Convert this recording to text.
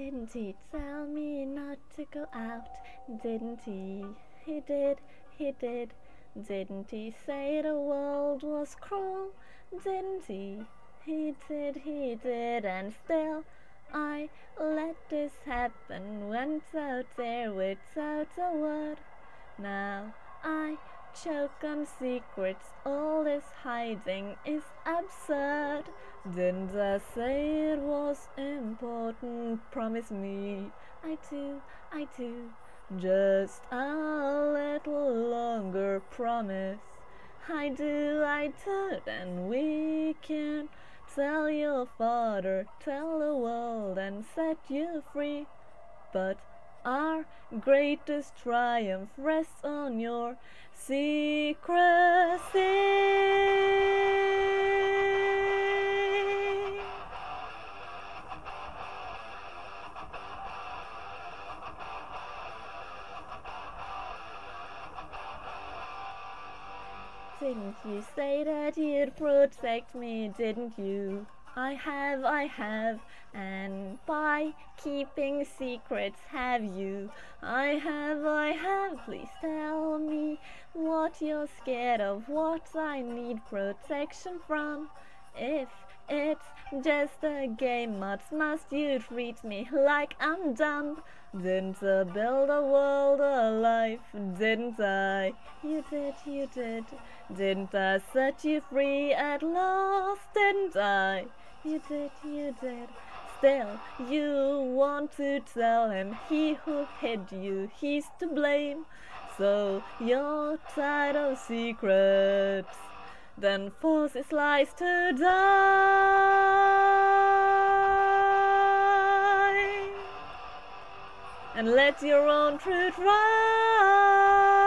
Didn't he tell me not to go out? Didn't he? He did, he did. Didn't he say the world was cruel? Didn't he? He did, he did. And still I let this happen. Went out there without a word. Now I choke on secrets. All this hiding is absurd. Didn't I say it was important? Promise me. I do, I do. Just a little longer, promise. I do, then we can tell your father, tell the world and set you free. But our greatest triumph rests on your secrecy. Didn't you say that you'd protect me, didn't you? I have, and by keeping secrets have you. I have, please tell me what you're scared of, what I need protection from. If it's just a game, must you treat me like I'm dumb? Didn't I build a world, a life, didn't I? You did, you did. Didn't I set you free at last, didn't I? You did, you did. Still, you want to tell him he who hid you, he's to blame. So you're tired of secrets, then force his lies to die, and let your own truth rise.